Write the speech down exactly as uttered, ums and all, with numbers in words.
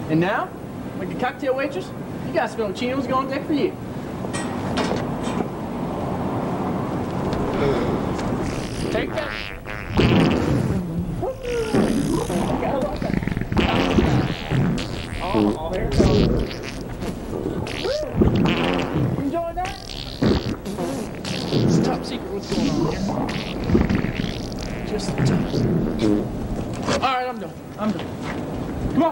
And now, like a cocktail waitress, you got Spilluccino's going on deck for you. Take that. Oh, oh, there it goes. Enjoy that? It's top secret what's going on here. Just top secret. All right, I'm done. I'm done. Come on.